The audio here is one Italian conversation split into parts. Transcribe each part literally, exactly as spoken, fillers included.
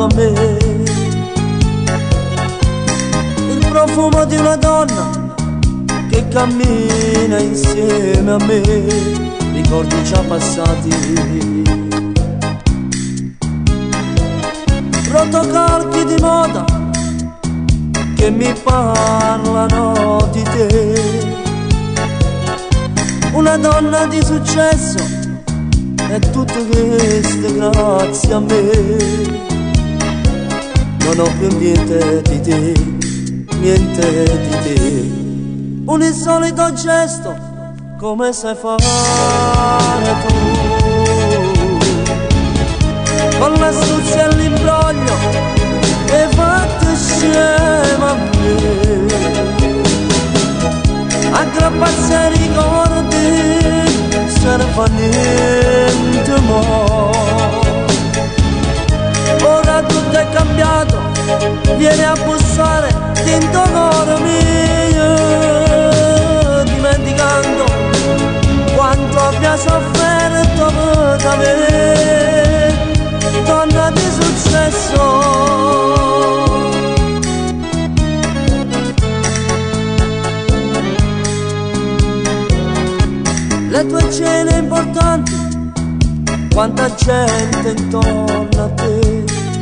a me. Il profumo di una donna che cammina insieme a me, ricordi già passati, rotocalchi di moda che mi parlano di te. Una donna di successo e tutte queste grazie a me. Non ho più niente di te, niente di te. Un insolito gesto come sai fare tu, con l'astuzia e l'imbroglio e fatti scema a me. Aggrapparsi ai ricordi se ne fa niente mo'. Ora tutto è cambiato, vieni a bussare dentro cuore mio, dimenticando quanto abbia sofferto per me, donna di successo. Le tue cene importanti, quanta gente intorno a te.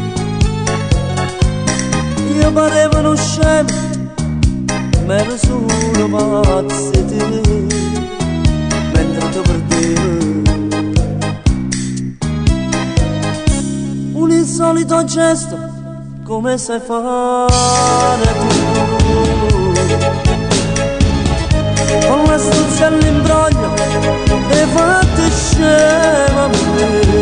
Io parevo uno scemo, ma ero solo pazzo di te, mentre tu perdevi. Un insolito gesto, come sai fare tu, con l'astuzia e l'imbroglio e fatti scema a me.